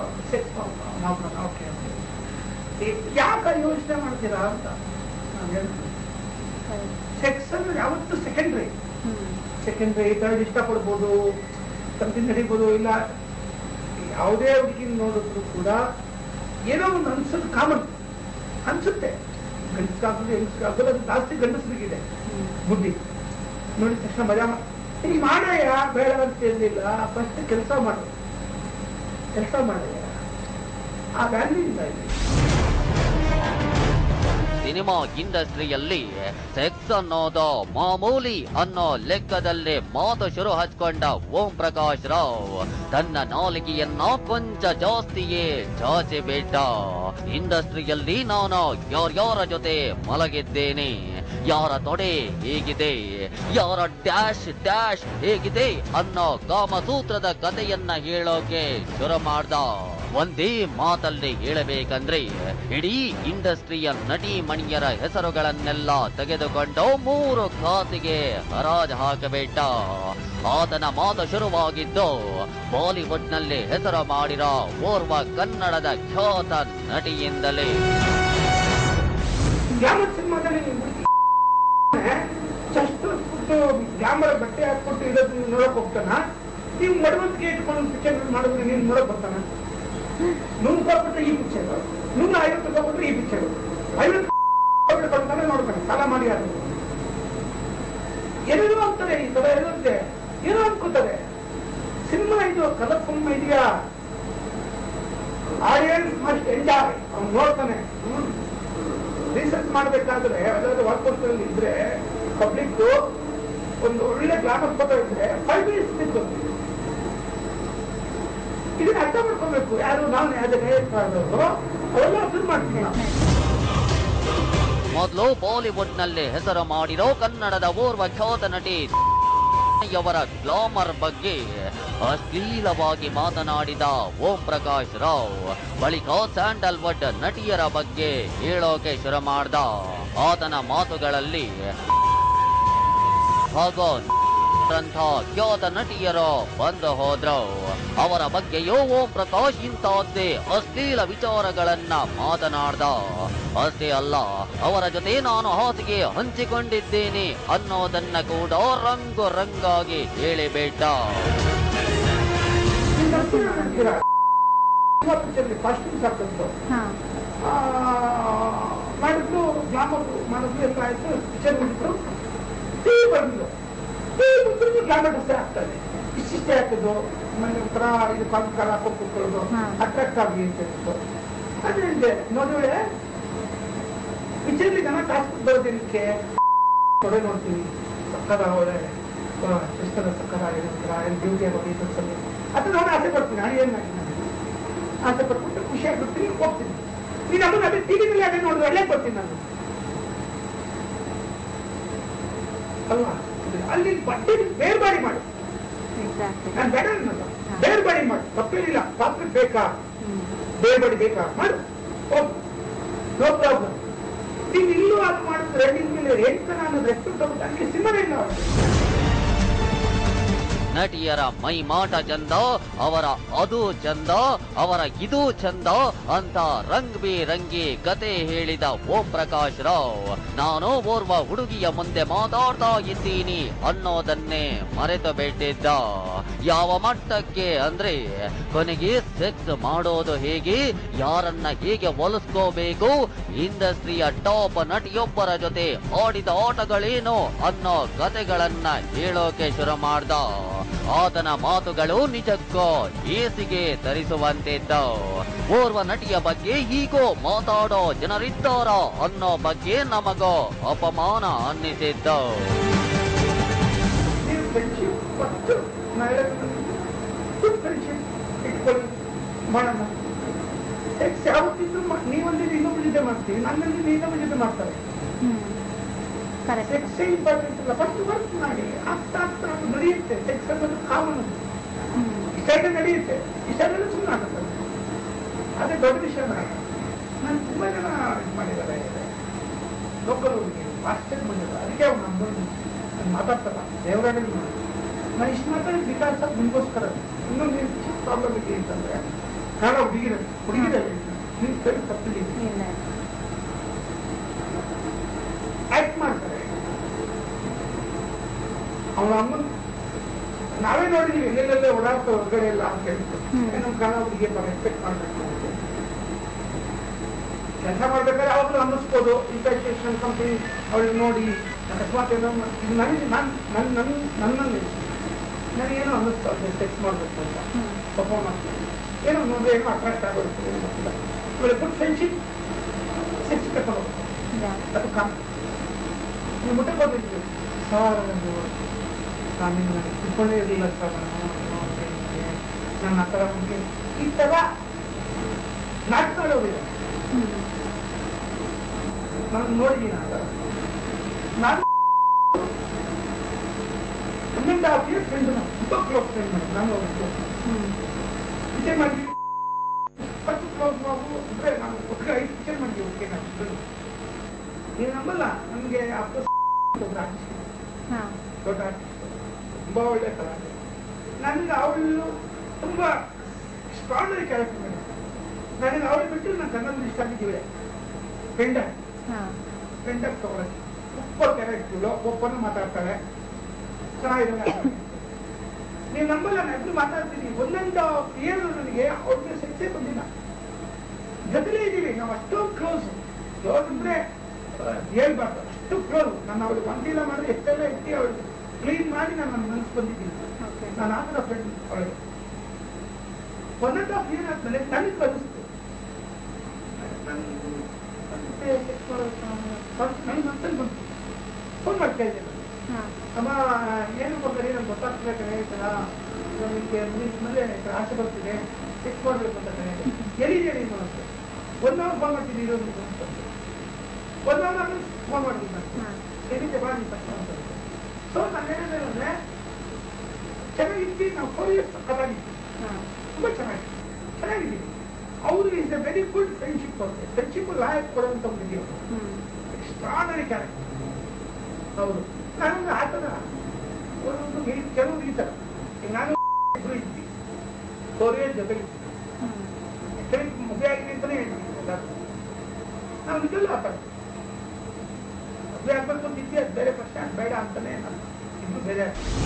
ಯಾಕೆ ಯೋಚನೆ ಮಾಡ್ತೀರಾ ಅಂತ ನಾನು ಹೇಳ್ತೀನಿ. ಸೆಕ್ಸ್ ಅಂದ್ರೆ ಯಾವತ್ತು ಸೆಕೆಂಡ್ರಿ ಸೆಕೆಂಡ್ರಿ ಥರ್ಡ್ ಇಷ್ಟಪಡ್ಬೋದು, ಸಮಥಿಂಗ್ ನಡೀಬೋದು. ಇಲ್ಲ ಯಾವುದೇ ಹುಡುಗಿನ ನೋಡಿದ್ರು ಕೂಡ ಏನೋ ಒಂದು ಅನ್ಸೋದು ಕಾಮನ್ ಅನ್ಸುತ್ತೆ. ಗಂಡಸ್ಗಾಗ್ಬೋದು ಹೆಂಗಸ್ಗಾಗ್ಬೋದು, ಅದು ಜಾಸ್ತಿ ಗಂಡಸ್ರಿಗಿದೆ ಬುದ್ಧಿ. ನೋಡಿದ ತಕ್ಷಣ ಮಜಾ ಈಗ ಮಾಡಯ್ಯ ಬೇಡ ಅಂತ ಇರಲಿಲ್ಲ, ಫಸ್ಟ್ ಕೆಲಸ ಮಾಡು ಕೆಲಸ ಮಾಡಯ್ಯ, ಆ ವ್ಯಾಲ್ಯೂ ಇಲ್ಲ ಇಲ್ಲಿ. ಸಿನಿಮಾ ಇಂಡಸ್ಟ್ರಿಯಲ್ಲಿ ಸೆಕ್ಸ್ ಅನ್ನೋದು ಮಾಮೂಲಿ ಅನ್ನೋ ಲೆಕ್ಕದಲ್ಲಿ ಮಾತು ಶುರು ಹಚ್ಕೊಂಡ ಓಂ ಪ್ರಕಾಶ್ ರಾವ್ ತನ್ನ ನಾಲಿಗೆಯನ್ನ ಕೊಂಚ ಜಾಸ್ತಿಯೇ ಚಾಚಿ ಬಿಟ್ಟ. ಇಂಡಸ್ಟ್ರಿಯಲ್ಲಿ ನಾನು ಯಾರ್ಯಾರ ಜೊತೆ ಮಲಗಿದ್ದೇನೆ, ಯಾರ ತೊಡೆ ಹೇಗಿದೆ, ಯಾರ ಡ್ಯಾಶ್ ಡ್ಯಾಶ್ ಹೇಗಿದೆ ಅನ್ನೋ ಕಾಮಸೂತ್ರದ ಕಥೆಯನ್ನ ಹೇಳೋಕೆ ಶುರು ಮಾಡ್ದ. ಒಂದೇ ಮಾತಲ್ಲಿ ಹೇಳಬೇಕಂದ್ರೆ ಇಡೀ ಇಂಡಸ್ಟ್ರಿಯ ನಟಿ ಮಣಿಯರ ಹೆಸರುಗಳನ್ನೆಲ್ಲ ತೆಗೆದುಕೊಂಡು ಮೂರು ಖಾತೆಗೆ ಹರಾಜು ಹಾಕಬೇಟ. ಆತನ ಮಾತು ಶುರುವಾಗಿದ್ದು ಬಾಲಿವುಡ್ ನಲ್ಲಿ ಹೆಸರು ಮಾಡಿರೋ ಓರ್ವ ಕನ್ನಡದ ಖ್ಯಾತ ನಟಿಯಿಂದಲೇ. ಗ್ಲಾಮರ್ ಬಟ್ಟೆ ಹಾಕ್ಬಿಟ್ಟು ಇರೋದನ್ನ ನೋಡಕ್ ಹೋಗ್ತಾನ, ನೀವು ಮಡವಂತಿಗೆ ಇಟ್ಕೊಂಡು ಪಿಕ್ಚರ್ ಮಾಡಿದ್ರೆ ನೀನ್ ನೋಡಕ್ ಬರ್ತಾನ? ನೂರು ರೂಪಾಯಿ ಕೊಟ್ಟರೆ ಈ ಪಿಕ್ಚರ್, ನೂರ ಐವತ್ತು ರೂಪಾಯಿ ಕೊಟ್ಟರೆ ಈ ಪಿಕ್ಚರ್, ಐವತ್ತು ಕೊಡ್ತಾನೆ ನೋಡ್ತಾನೆ ಸಾಲ ಮಾಡಿ. ಅದು ಏನೇನೋ ಅಂತಾರೆ, ಈ ತರ ಇರುತ್ತೆ, ಏನೋ ಅನ್ಕೋತಾರೆ. ಸಿನಿಮಾ ಇದು ಕಲರ್ಫುಲ್ ಇದೆಯಾ, ಆಡಿಯನ್ಸ್ ಮಸ್ಟ್ ಎಂಜಾಯ್. ಅವ್ನು ನೋಡ್ತಾನೆ. ರಿಸರ್ಚ್ ಮಾಡ್ಬೇಕಾದ್ರೆ ಯಾವ್ದಾದ್ರು ವಾಕ್ಕೋಸ್ಕರಲ್ಲಿ ಇದ್ರೆ ಪಬ್ಲಿಕ್ ಒಂದು ಒಳ್ಳೆ ಗ್ಲಾಮರ್ ಫೋಟೋ ಇದ್ರೆ ಫೈವ್ ಮಿನಿಟ್ಸ್ ಬೇಕು. ಇದನ್ನ ಅರ್ಥ ಮಾಡ್ಕೋಬೇಕು. ಯಾರು ನಾನು ಯಾವ್ದಾದ್ರು ಅವೆಲ್ಲ ಅರ್ಥ ಮಾಡ್ತೀನಿ. ಮೊದಲು ಬಾಲಿವುಡ್ ನಲ್ಲಿ ಹೆಸರು ಮಾಡಿರೋ ಕನ್ನಡದ ಓರ್ವ ಖ್ಯಾತ ನಟಿ ಯವರ ಗ್ಲಾಮರ್ ಬಗ್ಗೆ ಅಶ್ಲೀಲವಾಗಿ ಮಾತನಾಡಿದ ಓಂ ಪ್ರಕಾಶ್ ರಾವ್ ಬಳಿಕ ಸ್ಯಾಂಡಲ್ವುಡ್ ನಟಿಯರ ಬಗ್ಗೆ ಹೇಳೋಕೆ ಶುರು ಮಾಡ್ದ. ಆತನ ಮಾತುಗಳಲ್ಲಿ ಹಾಗೂ ಖ್ಯಾತ ನಟಿಯರು ಬಂದು ಹೋದ್ರು. ಅವರ ಬಗ್ಗೆಯೂ ಓಂ ಪ್ರಕಾಶ್ ಇಂತಹದ್ದೇ ಅಶ್ಲೀಲ ವಿಚಾರಗಳನ್ನ ಮಾತನಾಡ್ದ. ಅಷ್ಟೇ ಅಲ್ಲ, ಅವರ ಜೊತೆ ನಾನು ಹಾಸಿಗೆ ಹಂಚಿಕೊಂಡಿದ್ದೇನೆ ಅನ್ನೋದನ್ನ ಕೂಡ ರಂಗು ರಂಗಾಗಿ ಹೇಳಿಬಿಟ್ಟ. ಮಾಡಿದ್ರು ಗ್ಲಾಮರ್ ಮಾಡಿದ್ರು ಎಲ್ಲ ಆಯ್ತು, ಪಿಕ್ಚರ್ ಮಾಡಿದ್ರು, ಬಂದಿದ್ರು ಗ್ಲಾಮರ್ ಅಷ್ಟೇ ಆಗ್ತದೆ. ಇಷ್ಟಿಷ್ಟೇ ಆಗ್ತದ್ದು ಮನೆ ಒಂಥರ ಇದು ಕಾಲು ಕಾಲ ಹಾಕೊಂಡು ಕೂತ್ಕೊಳ್ಳೋದು ಅಟ್ರಾಕ್ಟ್ ಆಗಿ ಅಂತ ಹೇಳಿದ್ರು. ಅದೇ ನೋಡಿದ್ರೆ ಪಿಕ್ಚರ್ಲಿ ಜನ ಕಾಸು ಬರೋದಿಕ್ಕೆ ತೊಡೆ ನೋಡ್ತೀವಿ, ಸಕ್ಕರ ಒಳ್ಳೆ ಶಿಸ್ತದ ಸಕ್ಕರ ಬ್ಯೂಟಿ ಆಗೋದು ಅದು ನೋಡಿ ಆಸೆ ಪಡ್ತೀನಿ. ನಾನು ಏನ್ ಮಾಡಿ ಆಸೆ ಪಡ್ಬಿಟ್ಟು ಖುಷಿ ಆಗ್ಬಿಡ್ತೀನಿ, ಹೋಗ್ತೀನಿ. ನೀನು ಅದನ್ನ ಅದೇ ಟಿವಿನಲ್ಲಿ ಅದೇ ನೋಡಿದ್ರೆ ಒಳ್ಳೆ ಬರ್ತೀನಿ ನಾನು ಅಲ್ವಾ. ಅಲ್ಲಿ ಬಟ್ಟೆ ಬೇರ್ಬಾಡಿ ಮಾಡಿ, ನಾನು ಬೇಡ ಅನ್ನಲ್ಲ, ಬೇರ್ಬಾಡಿ ಮಾಡಿ ತಪ್ಪೇನಿಲ್ಲ. ಪಾತ್ರ ಬೇಕಾ ಬೇರ್ಬಾಡಿ ಬೇಕಾ ಮಾಡು, ಹೋಗು, ನೋ ಪ್ರಾಬ್ಲಮ್. ನೀನು ಇಲ್ಲೂ ಅದು ಮಾಡಿದ್ರೆ ನಿನ್ ಮೇಲೆ ಹೇಳ್ತಾನೆ ಅನ್ನೋದು ರೆಸ್ಪೆಕ್ಟ್ ಹೋಗುತ್ತೆ. ಅಲ್ಲಿ ಸಿನಿಮಾನೇ ಇಲ್ಲ. ನಟಿಯರ ಮೈ ಮಾಟ ಚಂದ, ಅವರ ಅದು ಚಂದ, ಅವರ ಇದು ಚಂದ ಅಂತ ರಂಗ್ ಬಿರಂಗಿ ಕತೆ ಹೇಳಿದ ಓಂ ಪ್ರಕಾಶ್ ರಾವ್ ನಾನು ಓರ್ವ ಹುಡುಗಿಯ ಮುಂದೆ ಮಾತಾಡ್ತಾ ಇದ್ದೀನಿ ಅನ್ನೋದನ್ನೇ ಮರೆತು ಬಿಟ್ಟಿದ್ದ. ಯಾವ ಮಟ್ಟಕ್ಕೆ ಅಂದ್ರೆ ಕೊನೆಗೆ ಸೆಕ್ಸ್ ಮಾಡೋದು ಹೇಗೆ, ಯಾರನ್ನ ಹೇಗೆ ಒಲಿಸ್ಕೋಬೇಕು, ಇಂಡಸ್ಟ್ರಿಯ ಟಾಪ್ ನಟಿಯೊಬ್ಬರ ಜೊತೆ ಆಡಿದ ಆಟಗಳೇನು ಅನ್ನೋ ಕತೆಗಳನ್ನ ಹೇಳೋಕೆ ಶುರು ಮಾಡ್ದ. ಆತನ ಮಾತುಗಳು ನಿಜಕ್ಕೂ ಏಸಿಗೆ ತರಿಸುವಂತಿದ್ದು. ಓರ್ವ ನಟಿಯ ಬಗ್ಗೆ ಹೀಗೋ ಮಾತಾಡೋ ಜನರಿದ್ದಾರ ಅನ್ನೋ ಬಗ್ಗೆ ನಮಗೋ ಅಪಮಾನ ಅನ್ನಿಸಿದ್ದು. ನೀವೊಂದಿಗೆ ಇನ್ನೊಬ್ಬ ಜೊತೆ ಮಾಡ್ತೀವಿ, ನನ್ನಲ್ಲಿ ಇನ್ನೊಬ್ಬ ಜೊತೆ ಮಾಡ್ತಾರೆ. ಸೆಕ್ಸ್ ಇಂಪಾರ್ಟೆಂಟ್ ಇಲ್ಲ, ಫಸ್ಟ್ ವರ್ಕ್ ಮಾಡಿ. ಆಗ್ತಾ ಆಗ್ತಾ ನಡೆಯುತ್ತೆ. ಸೆಕ್ಸ್ ಅನ್ನೋದು ಕಾಮನ್, ಇಷ್ಟೇ ನಡೆಯುತ್ತೆ. ಇಷ್ಟೆಲ್ಲ ಸುಮ್ಮನೆ ಆಗುತ್ತೆ. ಅದೇ ದೊಡ್ಡ ವಿಷಯ ಬೇಡ. ನಾನು ತುಂಬಾ ಜನ ಇದು ಮಾಡಿದ್ದಾರೆ ಲೋಕಲ್ ಹುಡುಗಿ ಆಶ್ಚರ್ಯ ಬಂದಿದ್ದಾರೆ. ಅದಕ್ಕೆ ಅವ್ರು ನಮ್ಮ ನಾನು ಮಾತಾಡ್ತಲ್ಲ ದೇವರಾಣಿ ಮಾಡಿ ನಾನು ಇಷ್ಟು ಮಾತಾಡಿ ಬಿಕಾಸ್ ಆಫ್ ನಿಮಗೋಸ್ಕರ. ಇನ್ನೊಂದು ಚಿಕ್ಕ ಪ್ರಾಬ್ಲಮ್ ಇದೆ ಅಂತಂದ್ರೆ ಕಾರಣ ಹುಡುಗಿರ ಹುಡುಗಿರಲ್ಲಿ ನೀವು ಕೈ ತಪ್ಪಿಲ್ಲ ಆಕ್ಟ್ ಮಾಡ್ತಾರೆ. ಅವನ ಅಮ್ಮನ್ ನಾವೇ ನೋಡಿದೀವಿ ಎಲ್ಲೆಲ್ಲೇ ಓಡಾಡ್ತಾ ಹೊರಗಡೆ ಇಲ್ಲ ಅಂತ ಹೇಳ್ತಾರೆ. ನಮ್ಮ ಕಾರಣ ಹುಡುಗಿ ರೆಸ್ಪೆಕ್ಟ್ ಮಾಡ್ಬೇಕು ಅಂತ ಕೆಲಸ ಮಾಡ್ಬೇಕಾದ್ರೆ ಅವಾಗಲೂ ಅನ್ನಿಸ್ಬೋದು. ಇನ್ಫೆಕ್ಷನ್ ಕಂಪನಿ ಅವಳಿಗೆ ನೋಡಿ ಅಕಸ್ಮಾತ್ ಏನೋ ಇದು ನನಗೆ ನಾನು ನನ್ನ ನನ್ನ ನನ್ನಲ್ಲಿ ನನಗೇನೋ ಅನ್ನಿಸ್ತಾ ಇದೆ ಸೆಕ್ಸ್ ಮಾಡಬೇಕು ಅಂತ ಪರ್ಫಾರ್ಮೆನ್ಸ್ ಏನೋ ನೋಡ್ರೆ ಏನೋ ಅಟ್ರಾಕ್ಟ್ ಆಗೋದು ಏನು ಗೊತ್ತಿಲ್ಲ. ಇವಾಗ ಗುಡ್ ಫ್ರೆಂಡ್ಶಿಪ್ ಸೆಕ್ಸ್ ಕರ್ಕೊಂಡು ಹೋಗ್ತಾರೆ. ಅದು ಕಾಮ ನೀವು ಮುಟ್ಟಕ್ಕೆ ಹೋಗಿದ್ದೀವಿ ಸರ್. ನಾನು ನನಗೆ ತಿಳ್ಕೊಂಡೇ ಇರಲಿಲ್ಲ ಸರ್. ನನ್ನ ಆ ಥರ ಹುಡುಗಿ ಈ ಥರ ನಾಟಕಗಳು ಹೋಗಿದೆ. ನಾನು ನೋಡಿದ್ದೀನಿ ಆ ಥರ. One and half year friend ನಾವು ತುಂಬ ಕ್ಲೋಸ್ ಫ್ರೆಂಡ್ ಮಾಡಿ ನಾನು ಪಿಕ್ಚರ್ ಮಾಡಿ ಫಸ್ಟ್ ಕ್ಲೋಸ್ ನಾವು ಅಂದರೆ ನಾವು ಒಟ್ಟಿಗೆ ಐದು ಪಿಕ್ಚರ್ ಮಾಡಿದ್ವಿ ಓಕೆ ನಾವು ನೀವು ನಂಬಲ್ಲ ನನಗೆ ಅಪ್ಪ ದೊಡ್ಡ ಆರ್ಟಿಸ್ಟ್ ದೊಡ್ಡ ಆರ್ಟಿಸ್ಟ್ ತುಂಬ ಒಳ್ಳೆ ಕಲಾ ನನಗೆ ಅವಳು ತುಂಬ ಸ್ಟ್ರಾಂಗ್ ಕ್ಯಾರೆಕ್ಟರ್ ಮಾಡಿ ನನಗೆ ಅವಳು ಬಿಟ್ಟು ನಾನು ಕನ್ನಡ ಇಷ್ಟ ಆಗಿದ್ದೀವಿ ಫ್ರೆಂಡ್ ಫ್ರೆಂಡ್ ಆಗಿ ತಗೊಳಕ್ಕೆ ಸೂಪರ್ ಕ್ಯಾರೆಕ್ಟರ್ ಒಪ್ಪನ್ನು ಮಾತಾಡ್ತಾಳೆ ಚೆನ್ನಾಗಿದೆ. ನೀವು ನಂಬಲ್ಲ ನಾನು ಎದ್ದು ಮಾತಾಡ್ತೀನಿ ಒಂದೊಂದು ಇಯರ್ ನನಗೆ ಅವ್ರಿಗೆ ಸೆಕ್ಸೇ ಬಂದಿಲ್ಲ ಜೊತೆಲೇ ಇದ್ದೀವಿ ನಾವು ಅಷ್ಟೊಂದು ಕ್ಲೋಸ್ ಕ್ಲೋಸ್ ಅಂದ್ರೆ ಹೇಳ್ಬಾರ್ದು ಅಷ್ಟು ಕ್ಲೋಸ್ ನಾನು ಅವಳು ಒಂದಿಲ್ಲ ಮಾಡಿದ್ರೆ ಎಷ್ಟೆಲ್ಲ ಎತ್ತಿ ಅವಳು ಕ್ಲೀನ್ ಮಾಡಿ ನಾನು ನನ್ನ ಮನಸ್ಸು ಬಂದಿದ್ದೀನಿ ನಾನು ಆ ಥರ ಫ್ರೆಂಡ್ ಅವಳಿಗೆ ಒನ್ ಅಂಡ್ ಹಾಫ್ ಇಯರ್ ಆದ್ಮೇಲೆ ನನಗೆ ಬರೆಸ್ತು ನನಗೆ ಮತ್ತಲ್ಲಿ ಬಂತು ಫೋನ್ ಮಾಡ್ತಾ ಇದ್ದೆ ಅಮ್ಮ ಏನು ಬೇಕಾದ್ರೆ ನಂಗೆ ಗೊತ್ತಾಗ್ಬೇಕೇ ಈ ಥರ ನಮಗೆ ಮೇಲೆ ಆಸೆ ಬರ್ತಿದೆ ಚೆಕ್ ಮಾಡಬೇಕು ಅಂತ ಕರೆ ಎಲ್ಲಿದೆ ಅಂತ ಒಂದು ಅವರ್ ಫೋನ್ ಮಾಡ್ತಿದ್ದೆ ಇರೋದು ಒಂದು ಅವರ್ ಆದ್ಮೇಲೆ ಫೋನ್ ಮಾಡ್ತೀನಿ ನಾನು ಎಲ್ಲಿದೆ ಬಾ ನಿಮ್ಮ ತಕ್ಷಣ ಅಂತ ಸೊ ನಾನು ಹೇಳಿದೆ ಅಂದರೆ ಚೆನ್ನಾಗಿದ್ವಿ ನಾವು ಫೋರ್ ಇಯರ್ಸ್ ಸಕ್ಕತ್ತಾಗಿದ್ವಿ ತುಂಬ ಚೆನ್ನಾಗಿತ್ತು ಚೆನ್ನಾಗಿದ್ದೀವಿ ಅವರು is a very good friendship ಅವ್ರಿಗೆ ಫ್ರೆಂಡ್ಶಿಪ್ ಲಾಯಕ್ ಕೊಡುವಂಥ ಒಂದು ಇದೆಯೋ ಎಕ್ಸ್ಟ್ರಾನರಿ ಕ್ಯಾರೆಕ್ಟರ್ ಹೌದು ನಾನೊಂದು ಆ ಥರ ಒಂದೊಂದು ಕೆಲವರು ಈ ಥರ ನಾನು ಇಬ್ಬರು ಇದ್ವಿ ಫೋರ್ ಇಯರ್ಸ್ ಜೊತೆಗೆ ಆ್ಯಕ್ಚುಲಿ ಮದುವೆ ಆಗಿದೆ ಅಂತಲೇ ಹೇಳ್ತೀವಿ ಎಲ್ಲರೂ ನಾವು ನಿಜಲ್ಲೂ ಆ ಥರ ಮದುವೆ ಆಗ್ಬೇಕು ಅಂತ ಇದ್ವಿ ಅದು ಬೇರೆ ಪ್ರಶ್ನೆ ಅದು ಬೇಡ ಅಂತಾನೆ ನಾನು ಇನ್ನು ಬೇರೆ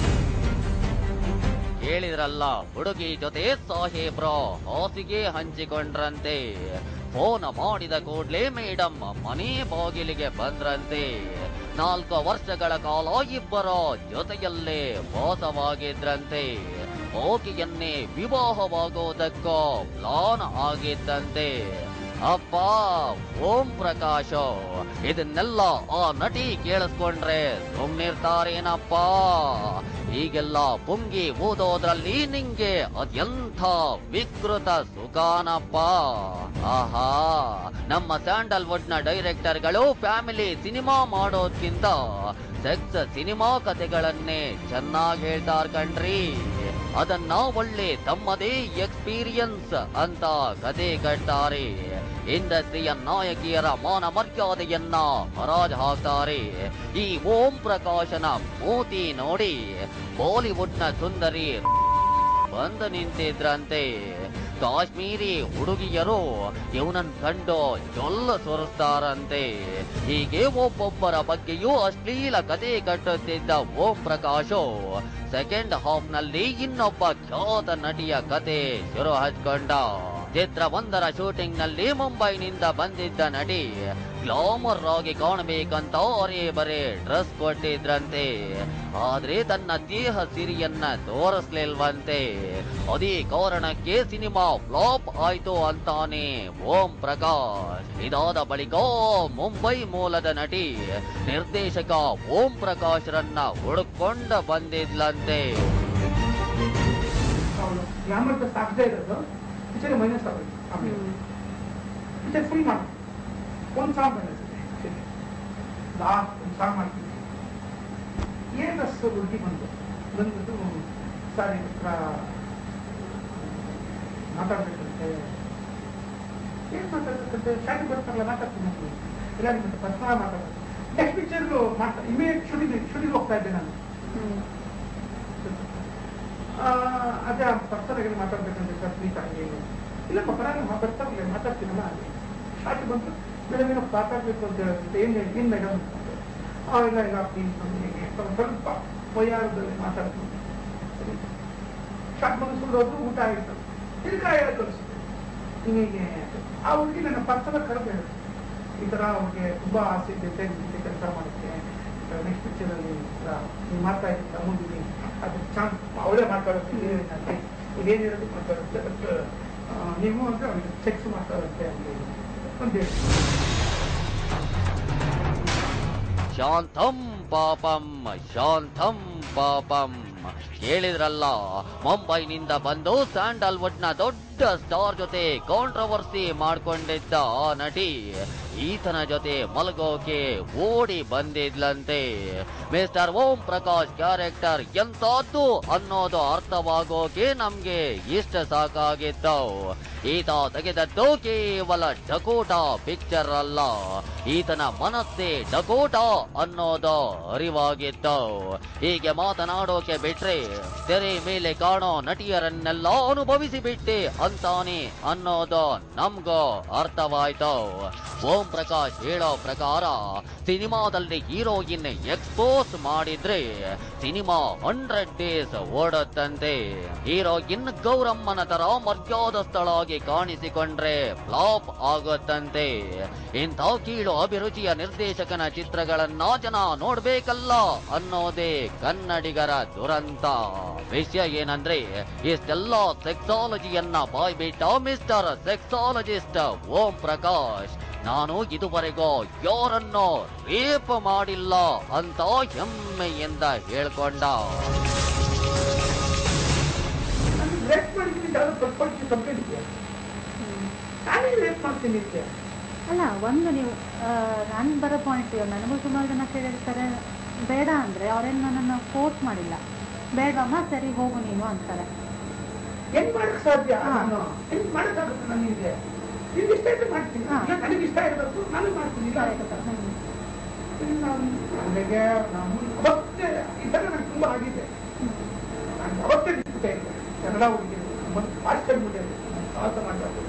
ಹೇಳಿದ್ರಲ್ಲ ಹುಡುಗಿ ಜೊತೆ ಸಾಹೇಬ್ರೋ ಹಾಸಿಗೆ ಹಂಚಿಕೊಂಡ್ರಂತೆ ಫೋನ್ ಮಾಡಿದ ಕೂಡ್ಲೇ ಮೇಡಮ್ ಮನೆ ಬಾಗಿಲಿಗೆ ಬಂದ್ರಂತೆ ನಾಲ್ಕು ವರ್ಷಗಳ ಕಾಲ ಇಬ್ಬರ ಜೊತೆಯಲ್ಲೇ ವಾಸವಾಗಿದ್ರಂತೆ ಆಕೆಯನ್ನೇ ವಿವಾಹವಾಗೋದಕ್ಕೂ ಪ್ಲಾನ್ ಆಗಿದ್ದಂತೆ. ಅಪ್ಪ ಓಂ ಪ್ರಕಾಶ್ ಇದನ್ನೆಲ್ಲ ಆ ನಟಿ ಕೇಳಿಸ್ಕೊಂಡ್ರೆ ಸುಮ್ನಿರ್ತಾರೇನಪ್ಪ? ಈಗೆಲ್ಲ ಪುಂಗಿ ಓದೋದ್ರಲ್ಲಿ ನಿಂಗೆ ಅದೆಂಥ ವಿಕೃತ ಸುಖಾನಪ್ಪ. ಆಹಾ, ನಮ್ಮ ಸ್ಯಾಂಡಲ್ವುಡ್ ನ ಡೈರೆಕ್ಟರ್ಗಳು ಫ್ಯಾಮಿಲಿ ಸಿನಿಮಾ ಮಾಡೋದ್ಕಿಂತ ಸೆಕ್ಸ್ ಸಿನಿಮಾ ಕಥೆಗಳನ್ನೇ ಚೆನ್ನಾಗಿ ಹೇಳ್ತಾರ ಕಣ್ರಿ. ಅದನ್ನ ಒಳ್ಳೆ ತಮ್ಮದೇ ಎಕ್ಸ್ಪೀರಿಯನ್ಸ್ ಅಂತ ಕತೆ ಕಟ್ತಾರೆ. ಇಂಡಸ್ಟ್ರಿಯ ನಾಯಕಿಯರ ಮಾನ ಮರ್ಯಾದೆಯನ್ನ ಹರಾಜ್ ಹಾಕ್ತಾರೆ. ಈ ಓಂ ಪ್ರಕಾಶನ ಮೂತಿ ನೋಡಿ ಬಾಲಿವುಡ್ ನ ಸುಂದರಿ ಬಂದು ನಿಂತಿದ್ರಂತೆ. ಕಾಶ್ಮೀರಿ ಹುಡುಗಿಯರು ಇವನನ್ ಕಂಡು ಜೊಲ್ಲ ಸುರಿಸ್ತಾರಂತೆ. ಹೀಗೆ ಒಬ್ಬೊಬ್ಬರ ಬಗ್ಗೆಯೂ ಅಶ್ಲೀಲ ಕತೆ ಕಟ್ಟುತ್ತಿದ್ದ ಓಂ ಪ್ರಕಾಶ್ ಸೆಕೆಂಡ್ ಹಾಫ್ ನಲ್ಲಿ ಇನ್ನೊಬ್ಬ ಖ್ಯಾತ ನಟಿಯ ಕತೆ ಶುರು ಹಚ್ಕೊಂಡ. ಚಿತ್ರವೊಂದರ ಶೂಟಿಂಗ್ ನಲ್ಲಿ ಮುಂಬೈನಿಂದ ಬಂದಿದ್ದ ನಟಿ ಗ್ಲಾಮರ್ ಆಗಿ ಕಾಣಬೇಕಂತ ಅವರೇ ಬರೇ ಡ್ರೆಸ್ ಕೊಟ್ಟಿದ್ರಂತೆ. ಆದ್ರೆ ತನ್ನ ದೇಹ ಸಿರಿಯನ್ನ ತೋರಿಸ್ಲಿಲ್ವಂತೆ. ಅದೇ ಕಾರಣಕ್ಕೆ ಸಿನಿಮಾ ಫ್ಲಾಪ್ ಆಯ್ತು ಅಂತಾನೆ ಓಂ ಪ್ರಕಾಶ್. ಇದಾದ ಬಳಿಕ ಮುಂಬೈ ಮೂಲದ ನಟಿ ನಿರ್ದೇಶಕ ಓಂ ಪ್ರಕಾಶ್ ರನ್ನ ಹುಡುಕೊಂಡ ಬಂದಿದ್ಲಂತೆ. ಸಾಕ್ತಾ ಇರೋದು ಪಿಕ್ಚರ್ ಮೈನಸ್ ಆಗುತ್ತೆ. ಪಿಕ್ಚರ್ ಫುಲ್ ಮಾಡಿ ಒಂದು ಸಾಂಗ್ ಬಂದಿದೆ, ಲಾಸ್ಟ್ ಒಂದು ಸಾಂಗ್ ಮಾಡ್ತೀನಿ. ಏನು ಅಷ್ಟು ಹುಡುಗಿ ಬಂತು ಬಂದ್ಬಿಟ್ಟು ಸಾರಿ ಹತ್ರ ಮಾತಾಡ್ಬೇಕಂತೆ. ಏನು ಮಾತಾಡ್ಬೇಕಂತೆ? ಶಾಲೆಗೆ ಬರ್ತಾರಲ್ಲ ಮಾತಾಡ್ತೀನಿ ಎಲ್ಲರಿಗೂ ಮತ್ತೆ ಪರ್ಸನಲ್ ಮಾತಾಡ್ಬೇಕು. ನೆಕ್ಸ್ಟ್ ಪಿಕ್ಚರ್ ಮಾಡ್ತಾ ಇಮಿಡಿಯೇಟ್ ಶೂಟಿಂಗ್ ಶೂಟಿಂಗ್ ಹೋಗ್ತಾ ಇದ್ದೆ ನಾನು. ಅದೇ ಪರ್ಸನಲ್ ಮಾತಾಡ್ಬೇಕಂತೆ ಸರ್ ಪ್ಲೀಸ್ ಹಂಗೆ ಇಲ್ಲಪ್ಪ ಪರವಾಗಿಲ್ಲ ಬರ್ತಾರಲ್ಲ ಮಾತಾಡ್ತೀನಲ್ಲ. ಶಾಲೆಗೆ ಬಂತು ಮೇಡಮ್ ಏನೋ ಮಾತಾಡ್ಬೇಕು ಅಂತ ಹೇಳುತ್ತೆ. ಏನು ಏನು ಮೇಡಮ್ ಇಲ್ಲ ಇಲ್ಲ ಪ್ಲೀಸ್ ನಮಗೆ ಸ್ವಲ್ಪ ವೈಯಾರದಲ್ಲಿ ಮಾತಾಡ್ತೀನಿ. ಸರಿ ಶಾಕ್ ಮುಗಿಸ್ಕೊಂಡು ಹೋದ್ರು ಊಟ ಆಗಿತ್ತು. ತಿರ್ಗಾ ಹೇಳಿ ಕಳಿಸಿದೆ ನಿಮಗೆ. ಆ ಹುಡುಗಿ ನನ್ನ ಪರ್ಸನಲ್ ಕರೆದು ಹೇಳುತ್ತೆ ಈ ಥರ ಅವ್ರಿಗೆ ತುಂಬ ಆಸೆ ಇದೆ ಕೆಲಸ ಮಾಡೋಕ್ಕೆ, ನೆಕ್ಸ್ಟ್ ಪಿಕ್ಚರಲ್ಲಿ ನೀವು ಮಾಡ್ತಾ ಇದ್ದೀರ ಮೂವಿಗೆ ಅದು ಚಾನ್ಸ್ ಅವಳೇ ಮಾತಾಡುತ್ತೆ. ಇದೇನಿರೋದು ಮಾತಾಡುತ್ತೆ ಬಟ್ ನೀವು ಅಂದರೆ ಅವ್ರಿಗೆ ಚೆಕ್ಸ್ ಮಾತಾಡುತ್ತೆ ಅಂತ ಒಂದು ಹೇಳಿ. ಶಾಂತಂ ಪಾಪಂ ಶಾಂತಂ ಪಾಪಂ. ಕೇಳಿದ್ರಲ್ಲ, ಮುಂಬೈನಿಂದ ಬಂದು ಸ್ಯಾಂಡಲ್ವುಡ್ ನ ದೊಡ್ಡ ಸ್ಟಾರ್ ಜೊತೆ ಕಾಂಟ್ರವರ್ಸಿ ಮಾಡ್ಕೊಂಡಿದ್ದ ಆ ನಟಿ ಈತನ ಜೊತೆ ಮಲಗೋಕೆ ಓಡಿ ಬಂದಿದ್ಲಂತೆ. ಮಿಸ್ಟರ್ ಓಂ ಪ್ರಕಾಶ್ ಕ್ಯಾರೆಕ್ಟರ್ ಎಂತದ್ದು ಅನ್ನೋದು ಅರ್ಥವಾಗೋಕೆ ನಮ್ಗೆ ಇಷ್ಟ ಸಾಕಾಗಿತ್ತು. ಈತ ತೆಗೆದದ್ದು ಕೇವಲ ಡಕೋಟಾ ಪಿಕ್ಚರ್ ಅಲ್ಲ, ಈತನ ಮನಸ್ಸೇ ಡಕೋಟಾ ಅನ್ನೋದು ಅರಿವಾಗಿತ್ತು. ಹೀಗೆ ಮಾತನಾಡೋಕೆ ಬಿಟ್ರೆ ತೆರೆ ಮೇಲೆ ಕಾಣೋ ನಟಿಯರನ್ನೆಲ್ಲ ಅನುಭವಿಸಿ ಬಿಟ್ಟೆ ಅಂತಾನೆ ಅನ್ನೋದು ನಮ್ಗೂ ಅರ್ಥವಾಯ್ತು. ಓಂ ಪ್ರಕಾಶ್ ಹೇಳೋ ಪ್ರಕಾರ ಸಿನಿಮಾದಲ್ಲಿ ಹೀರೋಯಿನ್ ಎಕ್ಸ್ಪೋಸ್ ಮಾಡಿದ್ರೆ ಸಿನಿಮಾ ಹಂಡ್ರೆಡ್ ಡೇಸ್ ಓಡುತ್ತಂತೆ. ಹೀರೋಯಿನ್ ಗೌರಮ್ಮನ ತರ ಮರ್ಯಾದಸ್ಥಳಾಗಿ ಕಾಣಿಸಿಕೊಂಡ್ರೆ ಫ್ಲಾಪ್ ಆಗುತ್ತಂತೆ. ಇಂಥ ಕೀಳು ಅಭಿರುಚಿಯ ನಿರ್ದೇಶಕನ ಚಿತ್ರಗಳನ್ನ ಜನ ನೋಡ್ಬೇಕಲ್ಲ ಅನ್ನೋದೇ ಕನ್ನಡಿಗರ ದುರಂತ. ವಿಷಯ ಏನಂದ್ರೆ ಇಷ್ಟೆಲ್ಲ ಸೆಕ್ಸಾಲಜಿಯನ್ನ ಬಾಯ್ಬಿಟ್ಟ ಮಿಸ್ಟರ್ ಸೆಕ್ಸಾಲಜಿಸ್ಟ್ ಓಂ ಪ್ರಕಾಶ್ ನಾನು ಇದುವರೆಗೂ ಯಾರನ್ನೋ ರೇಪ್ ಮಾಡಿಲ್ಲ ಅಂತ ಹೆಮ್ಮೆಯಿಂದ ಹೇಳ್ಕೊಂಡ. ಅಲ್ಲ, ಒಂದು ನೀವು ನಾನು ಬರೋ ಪಾಯಿಂಟ್, ನನಗೂ ಸುಮಾರು ಜನ ಕೇಳಿರ್ತಾರೆ ಬೇಡ ಅಂದ್ರೆ ಅವ್ರೇನು ನನ್ನನ್ನು ಫೋರ್ಸ್ ಮಾಡಿಲ್ಲ, ಬೇಡಮ್ಮ ಸರಿ ಹೋಗು ನೀನು ಅಂತಾರೆ. ಏನ್ ಮಾಡಕ್ ಸಾಧ್ಯ? ಏನ್ ಮಾಡಕ್ಕಾಗುತ್ತೆ? ನನಗೆ ನಿಮ್ಗೆ ಇಷ್ಟ ಇದ್ರೆ ಮಾಡ್ತೀನಿ, ನನಗೆ ಇಷ್ಟ ಇರಬೇಕು, ನಾನು ಮಾಡ್ತೀನಿ. ನನಗೆ ಅವತ್ತೇ ಈ ತರ ನನಗೆ ತುಂಬಾ ಆಗಿದೆ. ನಾನು ಅವತ್ತೇ ನಿಂತೆ ಕನ್ನಡ ಹುಡುಗಿ ಭಾಷೆ ಸಾಹಸ ಮಾಡಬೇಕು.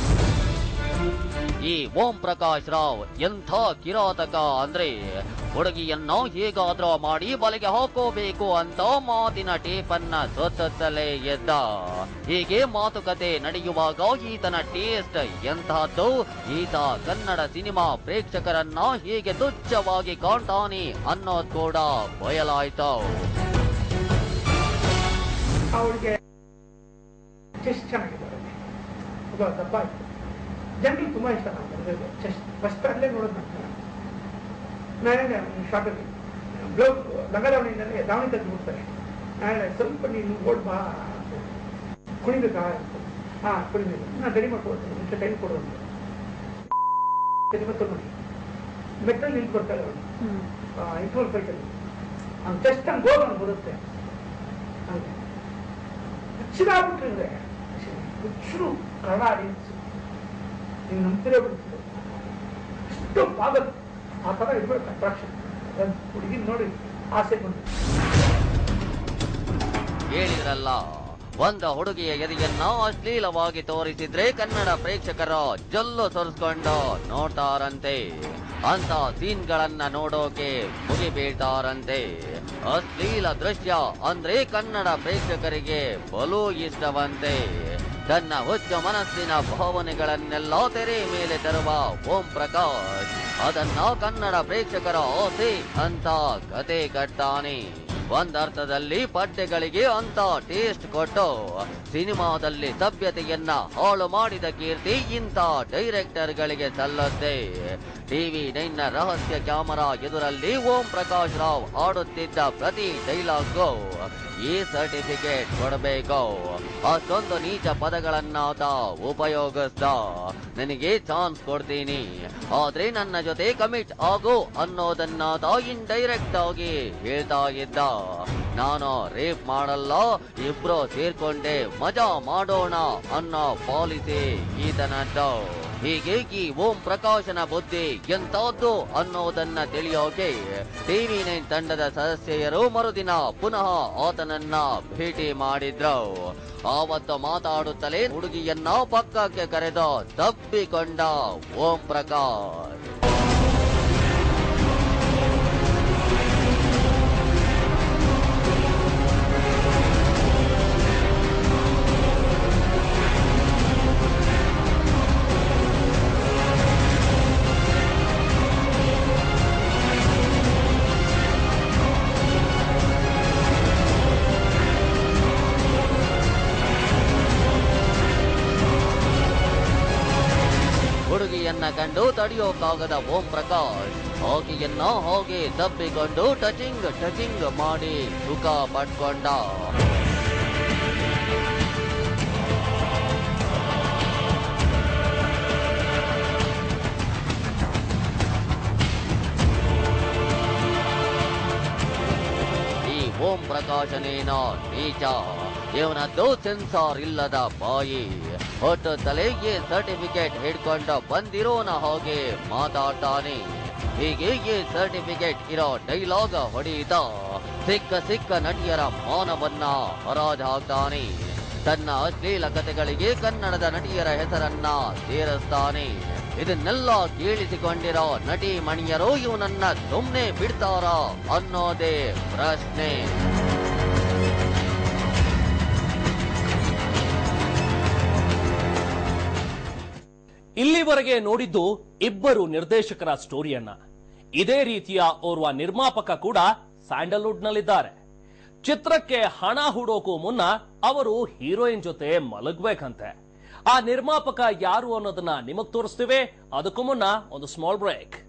ಈ ಓಂ ಪ್ರಕಾಶ್ ರಾವ್ ಎಂಥ ಕಿರಾತಕ ಅಂದ್ರೆ ಹುಡುಗಿಯನ್ನ ಹೇಗಾದ್ರೂ ಮಾಡಿ ಬಲೆಗೆ ಹಾಕೋಬೇಕು ಅಂತ ಮಾತಿನ ಟೇಪನ್ನ ಸುತ್ತಲೇ ಎದ್ದ. ಹೀಗೆ ಮಾತುಕತೆ ನಡೆಯುವಾಗ ಈತನ ಟೇಸ್ಟ್ ಎಂತಹದ್ದು, ಈತ ಕನ್ನಡ ಸಿನಿಮಾ ಪ್ರೇಕ್ಷಕರನ್ನ ಹೇಗೆ ತುಚ್ಛವಾಗಿ ಕಾಣ್ತಾನೆ ಅನ್ನೋದು ಕೂಡ ಬಯಲಾಯ್ತು. ಅವಳಿಗೆ ಚೆಸ್ಟ್ ಚೆನ್ನಾಗಿದ್ದಾರೆ, ದಪ್ಪ ಆಯ್ತು, ಜನರಿಗೆ ತುಂಬಾ ಇಷ್ಟ ಆಗ್ತದೆ. ಚೆಸ್ಟ್ ಫಸ್ಟ್ ಅಲ್ಲೇ ನೋಡೋದು ಮಾಡ್ತಾರೆ. ನಾನೇ ಶಾರ್ಟಲ್ಲಿ ಬ್ಲೌಸ್ ಲಂಗದಾವಣಿಯಿಂದಲೇ ದಾವಣಿ ತೆಗೆದು ಬಿಡ್ತಾರೆ. ನಾಳೆ ಸ್ವಲ್ಪ ನೀನು ಓಡ್ಬಾ, ಕುಣಿಬೇಕಾ? ಹಾ ಕುಣಿಬೇಕು, ನಾನು ರೆಡಿ ಮಾಡ್ಕೊಡ್ತೀನಿ, ಮುಂಚೆ ಟೈಮ್ ಕೊಡೋದು. ಮತ್ತೆ ನೋಡಿ ಮೆಟ್ಟಲ್ಲಿ ನಿಂತು ಬರ್ತಾರೆ ಅವಳು ಇಂಟರ್ವಲ್ ಫೈಟಲ್ಲಿ, ಅವ್ನು ಚೆಸ್ಟ್ ಹಂಗೆ ಗೋಲ್ ಅವ್ನು ಬರುತ್ತೆ. ಹಾಗೆ ಹುಚ್ಚಿದಾಗ್ಬಿಟ್ರೆ ಹುಚ್ಚರು ಕನ್ನಡ ಆಡಿಯನ್ಸ್ ನೀವು ನಂಬ್ತಿರೇ ಬಿಡ್ತೀರ, ಇಷ್ಟು ಪಾಗಲ್ ಆ ಥರ ಇರ್ಬೇಕು ಅಟ್ರಾಕ್ಷನ್. ಹುಡುಗಿ ನೋಡಿ ಆಸೆ ಬಂದು ಹೇಳಿದ್ರಲ್ಲ, ಒಂದು ಹುಡುಗಿಯ ಎದೆಯನ್ನ ಅಶ್ಲೀಲವಾಗಿ ತೋರಿಸಿದ್ರೆ ಕನ್ನಡ ಪ್ರೇಕ್ಷಕರು ಜಲ್ಲು ಸೊರಿಸ್ಕೊಂಡು ನೋಡ್ತಾರಂತೆ. ಅಂತ ಸೀನ್ಗಳನ್ನ ನೋಡೋಕೆ ಮುಗಿಬೀಳ್ತಾರಂತೆ. ಅಶ್ಲೀಲ ದೃಶ್ಯ ಅಂದ್ರೆ ಕನ್ನಡ ಪ್ರೇಕ್ಷಕರಿಗೆ ಬಲು ಇಷ್ಟವಂತೆ. ತನ್ನ ಹುಚ್ಚ ಮನಸ್ಸಿನ ಭಾವನೆಗಳನ್ನೆಲ್ಲ ತೆರೆ ಮೇಲೆ ತರುವ ಓಂ ಪ್ರಕಾಶ್ ಅದನ್ನ ಕನ್ನಡ ಪ್ರೇಕ್ಷಕರ ಆಸೆ ಅಂತ ಕತೆ ಕಟ್ತಾನೆ. ಒಂದರ್ಥದಲ್ಲಿ ಪಡ್ಡೆಗಳಿಗೆ ಅಂತ ಟೇಸ್ಟ್ ಕೊಟ್ಟು ಸಿನಿಮಾದಲ್ಲಿ ಸಭ್ಯತೆಯನ್ನ ಹಾಳು ಮಾಡಿದ ಕೀರ್ತಿ ಇಂಥ ಡೈರೆಕ್ಟರ್ಗಳಿಗೆ ಸಲ್ಲುತ್ತೆ. ಟಿವಿ ನೈನ್ ನ ರಹಸ್ಯ ಕ್ಯಾಮರಾ ಎದುರಲ್ಲಿ ಓಂ ಪ್ರಕಾಶ್ ರಾವ್ ಆಡುತ್ತಿದ್ದ ಪ್ರತಿ ಡೈಲಾಗ್ಗೂ ಈ ಸರ್ಟಿಫಿಕೇಟ್ ಕೊಡಬೇಕು. ಅಷ್ಟೊಂದು ನೀಚ ಪದಗಳನ್ನಾತ ಉಪಯೋಗಿಸ್ದ. ನನಗೆ ಚಾನ್ಸ್ ಕೊಡ್ತೀನಿ, ಆದ್ರೆ ನನ್ನ ಜೊತೆ ಕಮಿಟ್ ಆಗು ಅನ್ನೋದನ್ನಾತ ಇಂಡೈರೆಕ್ಟ್ ಆಗಿ ಹೇಳ್ತಾ ಇದ್ದ. ನಾನು ರೇಪ್ ಮಾಡಲ್ಲ, ಇಬ್ರು ಸೇರ್ಕೊಂಡೆ ಮಜಾ ಮಾಡೋಣ ಅನ್ನೋ ಪಾಲಿಸಿ ಈತನದ್ದು. ಹೀಗಾಗಿ ಓಂ ಪ್ರಕಾಶನ ಬುದ್ಧಿ ಎಂತದ್ದು ಅನ್ನೋದನ್ನ ತಿಳಿಯೋಕೆ ಟಿವಿ ನೈನ್ ತಂಡದ ಸದಸ್ಯರು ಮರುದಿನ ಪುನಃ ಆತನನ್ನ ಭೇಟಿ ಮಾಡಿದ್ರು. ಆವತ್ತು ಮಾತಾಡುತ್ತಲೇ ಹುಡುಗಿಯನ್ನ ಪಕ್ಕಕ್ಕೆ ಕರೆದು ತಪ್ಪಿಕೊಂಡ ಓಂ ಪ್ರಕಾಶ್. ಹುಡುಗಿಯನ್ನ ಕಂಡು ತಡೆಯೋಕ್ಕಾಗದ ಓಂ ಪ್ರಕಾಶ್ ಆಕೆಯನ್ನ ಹೋಗಿ ತಪ್ಪಿಕೊಂಡು ಟಚಿಂಗ್ ಟಚಿಂಗ್ ಮಾಡಿ ಸುಖ ಪಡ್ಕೊಂಡ. ಓಂ ಪ್ರಕಾಶನೇನೋ ನೀಚ, ಇವನದ್ದು ಸೆನ್ಸಾರ್ ಇಲ್ಲದ ಬಾಯಿ, ಒಟ್ಟು ತಲೆಗೆ ಸರ್ಟಿಫಿಕೇಟ್ ಹಿಡ್ಕೊಂಡು ಬಂದಿರೋನ ಹಾಗೆ ಮಾತಾಡ್ತಾನೆ. ಹೀಗೆ ಸರ್ಟಿಫಿಕೇಟ್ ಇರೋ ಡೈಲಾಗ್ ಹೊಡೆಯುತ್ತ ಸಿಕ್ಕ ಸಿಕ್ಕ ನಟಿಯರ ಮಾನವನ್ನ ಹರಾಜು ಹಾಕ್ತಾನೆ. ತನ್ನ ಅಶ್ಲೀಲ ಕಥೆಗಳಿಗೆ ಕನ್ನಡದ ನಟಿಯರ ಹೆಸರನ್ನ ಸೇರಿಸ್ತಾನೆ. ಇದನ್ನೆಲ್ಲ ಕೇಳಿಸಿಕೊಂಡಿರೋ ನಟಿ ಮಣಿಯರು ಇವನನ್ನ ಸುಮ್ನೆ ಬಿಡ್ತಾರ ಅನ್ನೋದೇ ಪ್ರಶ್ನೆ. ಇಲ್ಲಿವರೆಗೆ ನೋಡಿದ್ದು ಇಬ್ಬರು ನಿರ್ದೇಶಕರ ಸ್ಟೋರಿಯನ್ನ. ಇದೇ ರೀತಿಯ ಓರ್ವ ನಿರ್ಮಾಪಕ ಕೂಡ ಸ್ಯಾಂಡಲ್ವುಡ್ ನಲ್ಲಿದ್ದಾರೆ. ಚಿತ್ರಕ್ಕೆ ಹಣ ಹೂಡೋಕು ಮುನ್ನ ಅವರು ಹೀರೋಯಿನ್ ಜೊತೆ ಮಲಗ್ಬೇಕಂತೆ. ಆ ನಿರ್ಮಾಪಕ ಯಾರು ಅನ್ನೋದನ್ನ ನಿಮಗ್ ತೋರಿಸ್ತೀವಿ. ಅದಕ್ಕೂ ಮುನ್ನ ಒಂದು ಸ್ಮಾಲ್ ಬ್ರೇಕ್.